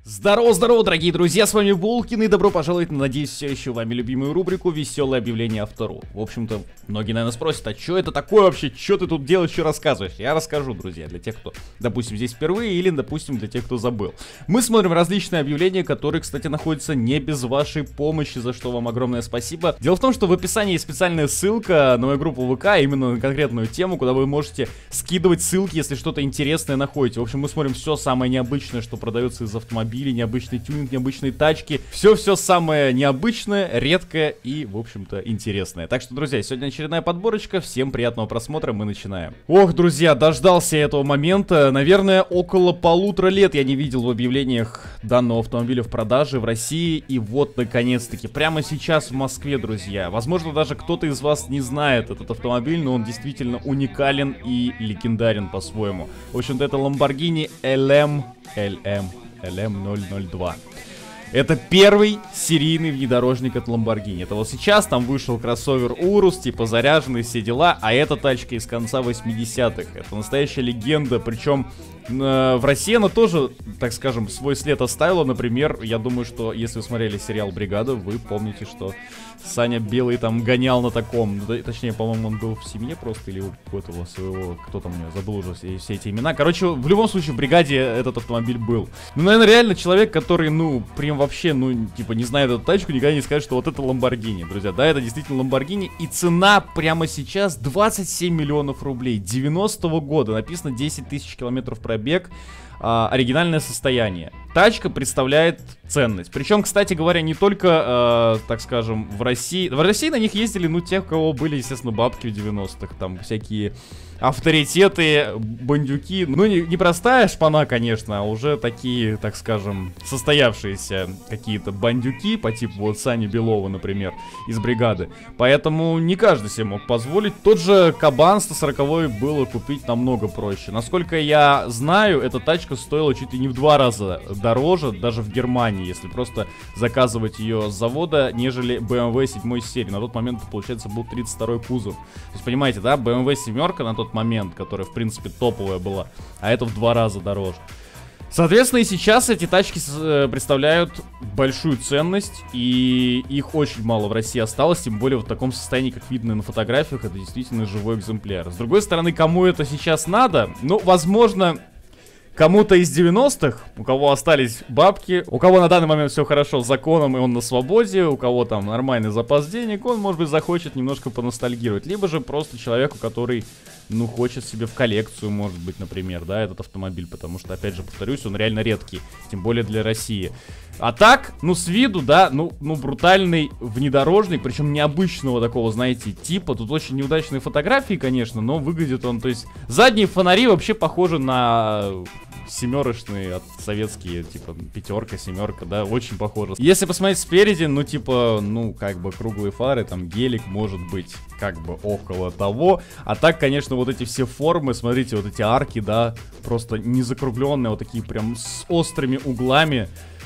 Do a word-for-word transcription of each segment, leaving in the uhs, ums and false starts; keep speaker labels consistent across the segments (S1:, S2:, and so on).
S1: Здорово-здорово, дорогие друзья, с вами Булкин, и добро пожаловать на, надеюсь, все еще вами любимую рубрику «Веселое объявление автору». В общем-то, многие, наверное, спросят, а что это такое вообще, что ты тут делаешь, что рассказываешь? Я расскажу, друзья, для тех, кто, допустим, здесь впервые, или, допустим, для тех, кто забыл. Мы смотрим различные объявления, которые, кстати, находятся не без вашей помощи, за что вам огромное спасибо. Дело в том, что в описании есть специальная ссылка на мою группу ВК, именно на конкретную тему, куда вы можете скидывать ссылки, если что-то интересное находите. В общем, мы смотрим все самое необычное, что продается из автомобилей, необычный тюнинг, необычные тачки. Все-все самое необычное, редкое и, в общем-то, интересное. Так что, друзья, сегодня очередная подборочка. Всем приятного просмотра, мы начинаем. Ох, друзья, дождался я этого момента. Наверное, около полутора лет я не видел в объявлениях данного автомобиля в продаже в России. И вот, наконец-таки, прямо сейчас в Москве, друзья. Возможно, даже кто-то из вас не знает этот автомобиль, но он действительно уникален и легендарен по-своему. В общем-то, это Lamborghini эл эм эл эм. эл эм ноль ноль два. Это первый серийный внедорожник от Lamborghini. Это вот сейчас там вышел кроссовер Урус, типа заряженный, все дела, а эта тачка из конца восьмидесятых. Это настоящая легенда, причем э, в России она тоже, так скажем, свой след оставила. Например, я думаю, что если вы смотрели сериал «Бригада», вы помните, что Саня Белый там гонял на таком, точнее, по-моему, он был в семье просто, или у какого-то своего, кто там у него, забыл уже все, все эти имена. Короче, в любом случае, в «Бригаде» этот автомобиль был. Ну, наверное, реально человек, который, ну, прям вообще, ну, типа, не знает эту тачку, никогда не скажет, что вот это Lamborghini, друзья. Да, это действительно Lamborghini, и цена прямо сейчас двадцать семь миллионов рублей, девяностого года, написано десять тысяч километров пробег. А, оригинальное состояние. Тачка представляет ценность. Причем, кстати говоря, не только, э, так скажем, в России. В России на них ездили, ну, те, у кого были, естественно, бабки в девяностых. Там всякие авторитеты, бандюки. Ну, не, не простая шпана, конечно, а уже такие, так скажем, состоявшиеся какие-то бандюки, по типу вот Сани Белова, например, из «Бригады». Поэтому не каждый себе мог позволить. Тот же Кабан сто сороковой было купить намного проще. Насколько я знаю, эта тачка стоила чуть ли не в два раза дороже, даже в Германии, если просто заказывать ее с завода, нежели бэ эм вэ седьмой серии. На тот момент, получается, был тридцать второй кузов. То есть, понимаете, да, бэ эм вэ семерка на тот момент, которая, в принципе, топовая была, а это в два раза дороже. Соответственно, и сейчас эти тачки представляют большую ценность, и их очень мало в России осталось, тем более в таком состоянии, как видно на фотографиях, это действительно живой экземпляр. С другой стороны, кому это сейчас надо? Ну, возможно, кому-то из девяностых, у кого остались бабки, у кого на данный момент все хорошо с законом и он на свободе, у кого там нормальный запас денег, он, может быть, захочет немножко поностальгировать. Либо же просто человеку, который, ну, хочет себе в коллекцию, может быть, например, да, этот автомобиль, потому что, опять же, повторюсь, он реально редкий, тем более для России. А так, ну, с виду, да, ну, ну брутальный внедорожник, причем необычного такого, знаете, типа. Тут очень неудачные фотографии, конечно, но выглядит он, то есть, задние фонари вообще похожи на семерочные от советские, типа, пятерка, семерка, да, очень похоже. Если посмотреть спереди, ну, типа, ну, как бы круглые фары, там, гелик, может быть, как бы около того. А так, конечно, вот эти все формы, смотрите, вот эти арки, да, просто не закругленные, вот такие прям с острыми углами.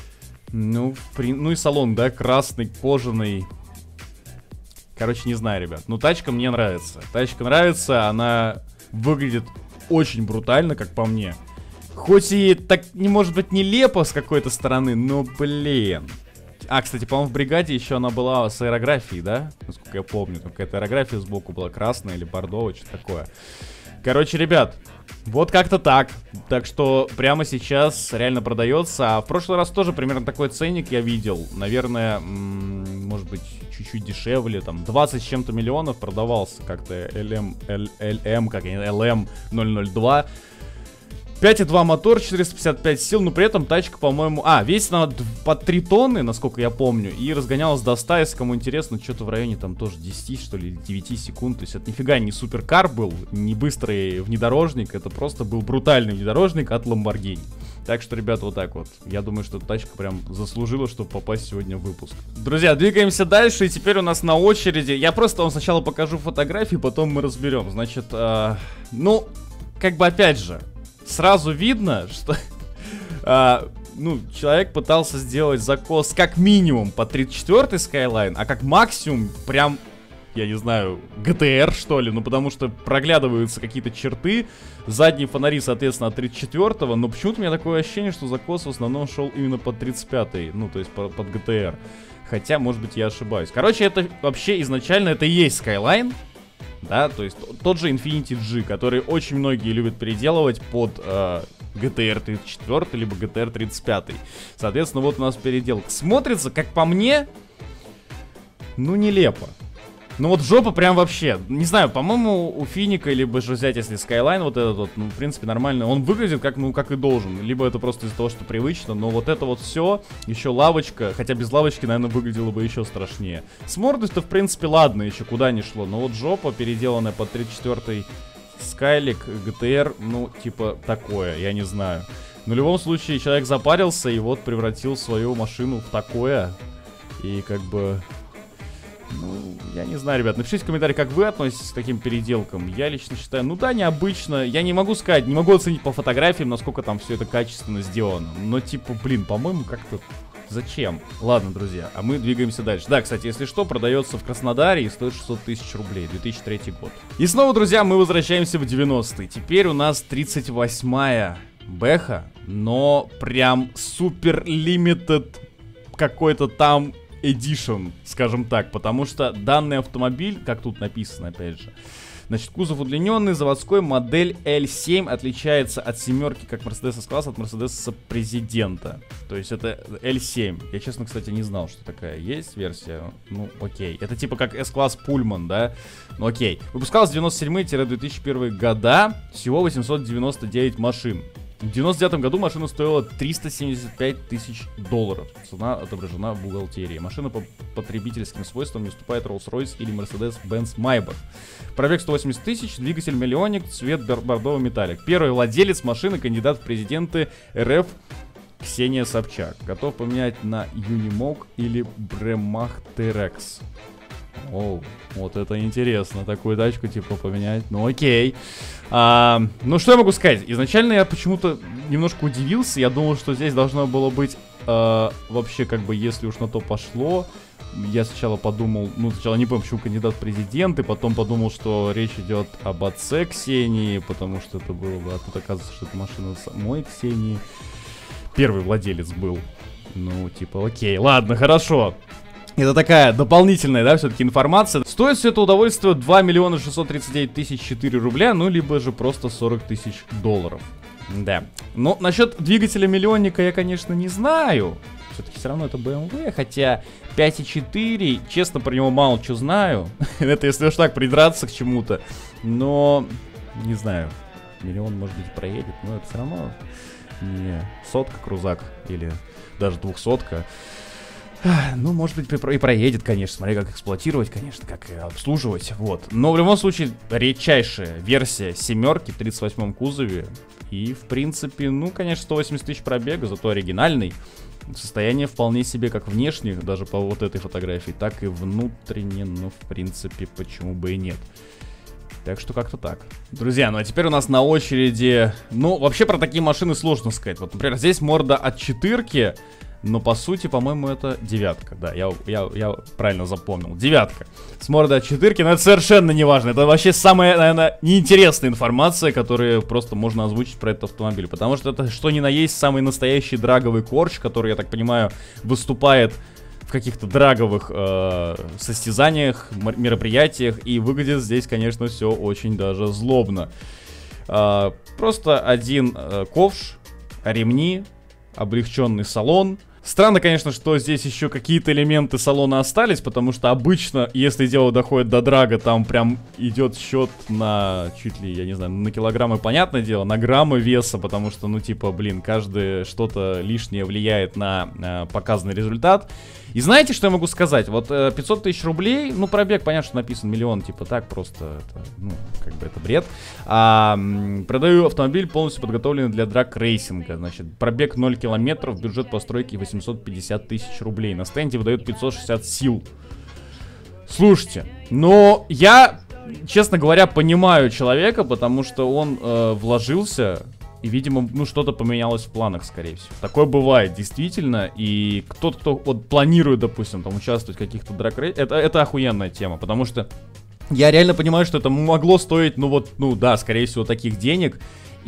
S1: Ну, при... ну и салон, да, красный, кожаный. Короче, не знаю, ребят. Ну, тачка мне нравится. Тачка нравится, она выглядит очень брутально, как по мне. Хоть и так, не может быть, нелепо с какой-то стороны, но, блин. А, кстати, по-моему, в «Бригаде» еще она была с аэрографией, да? Насколько я помню, там какая-то аэрография сбоку была красная или бордовая, что-то такое. Короче, ребят, вот как-то так. Так что прямо сейчас реально продается. А в прошлый раз тоже примерно такой ценник я видел. Наверное, м-м, может быть, чуть-чуть дешевле. Там двадцать с чем-то миллионов продавался как-то эл эм, эл эм, как они, эл эм ноль ноль два. пять и два мотор, четыреста пятьдесят пять сил, но при этом тачка, по-моему... А, весит она под три тонны, насколько я помню, и разгонялась до ста, если кому интересно, что-то в районе там тоже десяти, что ли, девяти секунд. То есть это нифига не суперкар был, не быстрый внедорожник, это просто был брутальный внедорожник от Lamborghini. Так что, ребята, вот так вот. Я думаю, что эта тачка прям заслужила, чтобы попасть сегодня в выпуск. Друзья, двигаемся дальше, и теперь у нас на очереди... Я просто вам сначала покажу фотографии, потом мы разберем. Значит, э, ну, как бы опять же... Сразу видно, что а, ну, человек пытался сделать закос как минимум по тридцать четвёртой Skyline, а как максимум прям я не знаю, джи ти ар, что ли, ну, потому что проглядываются какие-то черты, задние фонари, соответственно, от тридцать четвёртого, но почему-то у меня такое ощущение, что закос в основном шел именно под тридцать пятый, ну, то есть под джи ти ар. Хотя, может быть, я ошибаюсь. Короче, это вообще изначально это и есть Skyline, да, то есть тот же Infiniti G, который очень многие любят переделывать под э, джи ти ар тридцать четыре, либо джи ти ар тридцать пять. Соответственно, вот у нас переделка. Смотрится, как по мне, ну, нелепо. Ну вот жопа прям вообще, не знаю, по-моему, у Финика, либо же взять, если Skyline вот этот вот, ну, в принципе, нормально. Он выглядит как, ну, как и должен. Либо это просто из-за того, что привычно, но вот это вот все, еще лавочка, хотя без лавочки, наверное, выглядело бы еще страшнее. С мордой-то, в принципе, ладно, еще куда ни шло, но вот жопа, переделанная под тридцать четвёртый Skylink, джи ти ар, ну, типа, такое, я не знаю. Но в любом случае, человек запарился и вот превратил свою машину в такое. И как бы... Ну, я не знаю, ребят, напишите в комментариях, как вы относитесь к таким переделкам. Я лично считаю, ну да, необычно. Я не могу сказать, не могу оценить по фотографиям, насколько там все это качественно сделано. Но типа, блин, по-моему, как-то... Зачем? Ладно, друзья, а мы двигаемся дальше. Да, кстати, если что, продается в Краснодаре и стоит шестьсот тысяч рублей, две тысячи третий год. И снова, друзья, мы возвращаемся в девяностые. Теперь у нас тридцать восьмая Бэха, но прям супер лимитед какой-то там... Edition, скажем так, потому что данный автомобиль, как тут написано, опять же, значит, кузов удлиненный, заводской, модель эл семь отличается от семерки, как Mercedes S-класс, от Mercedes Президента. То есть это эл семь. Я, честно, кстати, не знал, что такая есть версия. Ну, окей. Это типа как S-класс Pullman, да? Ну, окей. Выпускалась с девяносто седьмого по две тысячи первый года. Всего восемьсот девяносто девять машин. В девяносто девятом году машина стоила триста семьдесят пять тысяч долларов. Цена отображена в бухгалтерии. Машина по потребительским свойствам не уступает Rolls-Royce или Mercedes-Benz Maybach. Пробег сто восемьдесят тысяч, двигатель миллионник, цвет бордовый металлик. Первый владелец машины, кандидат в президенты эр эф Ксения Собчак. Готов поменять на Unimog или Bremach T-Rex. Оу, вот это интересно, такую тачку типа поменять, ну окей. а, Ну что я могу сказать, изначально я почему-то немножко удивился, я думал, что здесь должно было быть а, вообще как бы, если уж на то пошло. Я сначала подумал, ну сначала не помню, почему кандидат в президенты, потом подумал, что речь идет об отце Ксении, потому что это было бы, а тут оказывается, что это машина самой Ксении. Первый владелец был, ну типа окей, ладно, хорошо. Это такая дополнительная, да, все-таки информация. Стоит все это удовольствие два миллиона шестьсот тридцать девять тысяч четыре рубля, ну, либо же просто сорок тысяч долларов. Да. Но насчет двигателя миллионника я, конечно, не знаю. Все-таки все равно это бэ эм вэ, хотя пять и четыре, честно, про него мало что знаю. Это если уж так придраться к чему-то. Но, не знаю, миллион, может быть, проедет, но это все равно не сотка крузак или даже двухсотка. Ну, может быть, и проедет, конечно, смотри, как эксплуатировать, конечно, как обслуживать, вот. Но в любом случае, редчайшая версия семерки в тридцать восьмом кузове. И, в принципе, ну, конечно, сто восемьдесят тысяч пробега, зато оригинальный. Состояние вполне себе как внешне, даже по вот этой фотографии, так и внутренне, ну, в принципе, почему бы и нет. Так что как-то так. Друзья, ну а теперь у нас на очереди... Ну, вообще про такие машины сложно сказать. Вот, например, здесь морда от четырки... Но по сути, по-моему, это девятка. Да, я, я, я правильно запомнил. Девятка. С мордой от четырки, но это совершенно не важно. Это вообще самая, наверное, неинтересная информация, которую просто можно озвучить про этот автомобиль. Потому что это что ни на есть самый настоящий драговый корч, который, я так понимаю, выступает в каких-то драговых э, состязаниях, мероприятиях. И выглядит здесь, конечно, все очень даже злобно. Э, просто один э, ковш, ремни, облегченный салон. Странно, конечно, что здесь еще какие-то элементы салона остались, потому что обычно, если дело доходит до драга, там прям идет счет на чуть ли, я не знаю, на килограммы, понятное дело, на граммы веса, потому что, ну, типа, блин, каждое что-то лишнее влияет на, на показанный результат. И знаете, что я могу сказать? Вот э, пятьсот тысяч рублей, ну, пробег, понятно, что написан миллион, типа, так, просто, это, ну, как бы это бред. А, м, продаю автомобиль, полностью подготовленный для драг-рейсинга, значит, пробег ноль километров, бюджет постройки восемьсот пятьдесят тысяч рублей. На стенде выдают пятьсот шестьдесят сил. Слушайте, но я, честно говоря, понимаю человека, потому что он э, вложился И, видимо, ну, что-то поменялось в планах, скорее всего. Такое бывает, действительно. И кто-то, кто вот планирует, допустим, там, участвовать в каких-то драг-рейсах, это, это охуенная тема, потому что я реально понимаю, что это могло стоить, ну, вот, ну, да, скорее всего, таких денег.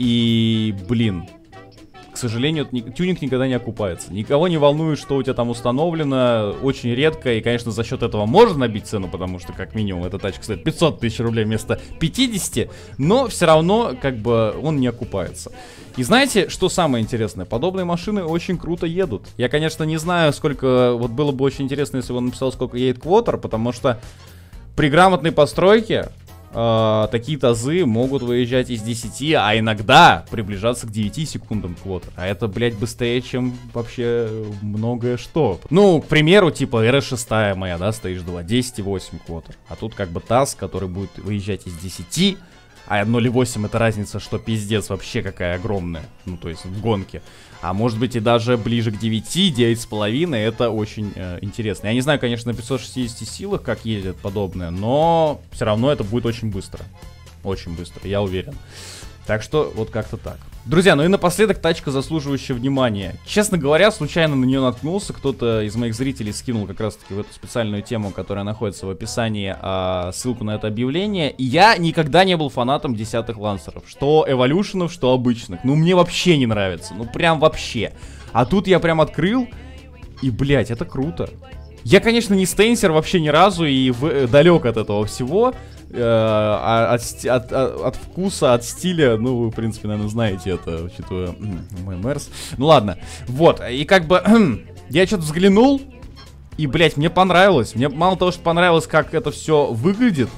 S1: И, блин, к сожалению, тюнинг никогда не окупается. Никого не волнует, что у тебя там установлено, очень редко. И, конечно, за счет этого можно набить цену, потому что, как минимум, эта тачка стоит пятьсот тысяч рублей вместо пятидесяти. Но все равно, как бы, он не окупается. И знаете, что самое интересное? Подобные машины очень круто едут. Я, конечно, не знаю, сколько... Вот было бы очень интересно, если бы он написал, сколько едет квотер, потому что при грамотной постройке... Uh, такие тазы могут выезжать из десяти, а иногда приближаться к девяти секундам квотер. А это, блядь, быстрее, чем вообще многое что. Ну, к примеру, типа эр эс шесть моя, да, Stage два, десять и восемь квотер. А тут как бы таз, который будет выезжать из десяти, а ноль и восемь это разница, что пиздец вообще какая огромная. Ну, то есть в гонке. А может быть и даже ближе к девяти, девять с половиной, это очень э, интересно. Я не знаю, конечно, на пятьсот шестидесяти силах, как ездят подобное, но все равно это будет очень быстро. Очень быстро, я уверен. Так что вот как-то так. Друзья, ну и напоследок тачка, заслуживающая внимания. Честно говоря, случайно на нее наткнулся. Кто-то из моих зрителей скинул как раз-таки в эту специальную тему, которая находится в описании, а, ссылку на это объявление. И я никогда не был фанатом десятых лансеров. Что эволюшенов, что обычных. Ну, мне вообще не нравится. Ну, прям вообще. А тут я прям открыл, и, блядь, это круто. Я, конечно, не стейнсер вообще ни разу и в, далек от этого всего. Э, от, от, от, от вкуса, от стиля, ну, вы, в принципе, наверное, знаете это, учитывая мой Мерс. Ну, ладно. Вот, и как бы я что-то взглянул, и, блядь, мне понравилось. Мне мало того, что понравилось, как это все выглядит,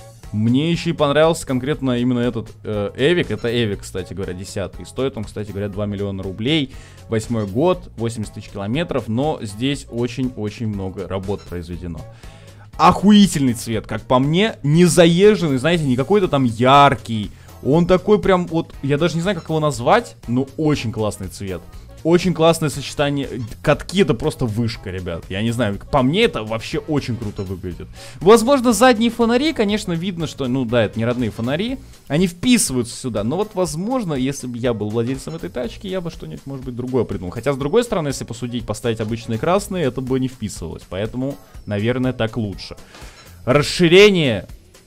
S1: мне еще и понравился конкретно именно этот э, Эвик. Это Эвик, кстати говоря, десятый. Стоит он, кстати говоря, два миллиона рублей. Восьмой год, восемьдесят тысяч километров. Но здесь очень-очень много работ произведено. Охуительный цвет, как по мне. Не заезженный, знаете, не какой-то там яркий. Он такой прям вот, я даже не знаю, как его назвать, но очень классный цвет. Очень классное сочетание. Катки это просто вышка, ребят. Я не знаю, по мне это вообще очень круто выглядит. Возможно, задние фонари, конечно, видно, что, ну да, это не родные фонари. Они вписываются сюда. Но вот, возможно, если бы я был владельцем этой тачки, я бы что-нибудь, может быть, другое придумал. Хотя, с другой стороны, если посудить, поставить обычные красные, это бы не вписывалось. Поэтому, наверное, так лучше. Расширение.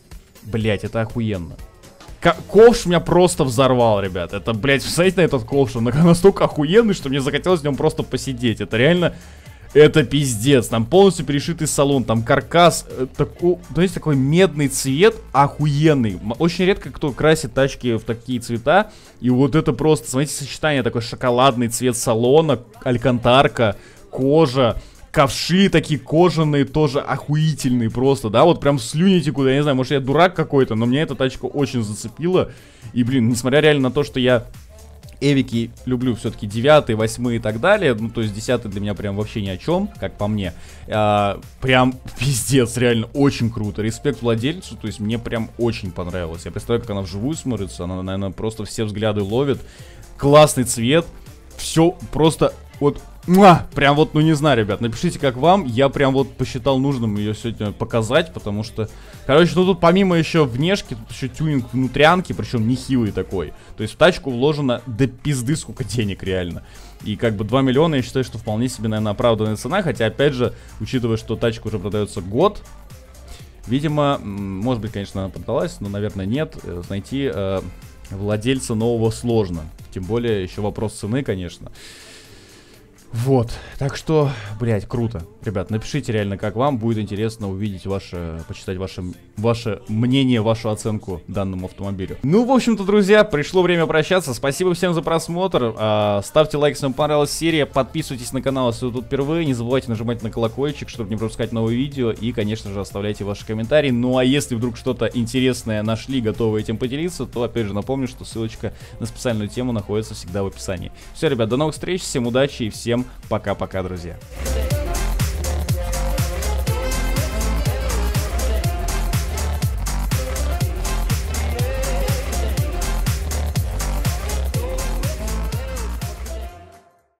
S1: Блять, это охуенно. Ковш меня просто взорвал, ребят. Это, блядь, смотрите на этот ковш, он настолько охуенный, что мне захотелось в нем просто посидеть. Это реально, это пиздец. Там полностью перешитый салон, там каркас, такой, то есть такой медный цвет, охуенный. Очень редко кто красит тачки в такие цвета. И вот это просто, смотрите, сочетание, такой шоколадный цвет салона, алькантарка, кожа. Ковши такие кожаные, тоже охуительные просто, да, вот прям слюните куда, я не знаю, может я дурак какой-то, но меня эта тачка очень зацепила. И, блин, несмотря реально на то, что я Эвики люблю все-таки девятый, восьмой и так далее, ну, то есть десятый для меня прям вообще ни о чем, как по мне. А, прям пиздец, реально очень круто, респект владельцу, то есть мне прям очень понравилось. Я представляю, как она вживую смотрится, она, наверное, просто все взгляды ловит. Классный цвет, все просто вот... Муа! Прям вот, ну не знаю, ребят, напишите, как вам. Я прям вот посчитал нужным ее сегодня показать, потому что, короче, ну тут помимо еще внешки, тут еще тюнинг внутрянки, причем нехилый такой. То есть в тачку вложено до пизды сколько денег реально. И как бы два миллиона, я считаю, что вполне себе, наверное, оправданная цена. Хотя, опять же, учитывая, что тачка уже продается год, видимо, может быть, конечно, она продалась, но, наверное, нет. Найти э, владельца нового сложно. Тем более, еще вопрос цены, конечно. Вот, так что, блядь, круто. Ребят, напишите реально, как вам. Будет интересно увидеть ваше, почитать ваше, ваше мнение, вашу оценку данному автомобилю. Ну, в общем-то, друзья, пришло время прощаться. Спасибо всем за просмотр. А, ставьте лайк, если вам понравилась серия. Подписывайтесь на канал, если вы тут впервые. Не забывайте нажимать на колокольчик, чтобы не пропускать новые видео. И, конечно же, оставляйте ваши комментарии. Ну, а если вдруг что-то интересное нашли, готовы этим поделиться, то, опять же, напомню, что ссылочка на специальную тему находится всегда в описании. Все, ребят, до новых встреч, всем удачи и всем пока-пока, друзья.